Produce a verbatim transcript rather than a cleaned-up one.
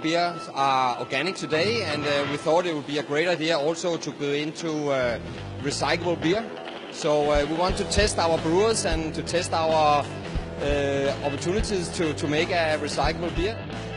beers are organic today, and uh, we thought it would be a great idea also to go into uh, recyclable beer. So uh, we want to test our brewers and to test our uh, opportunities to, to make a recyclable beer.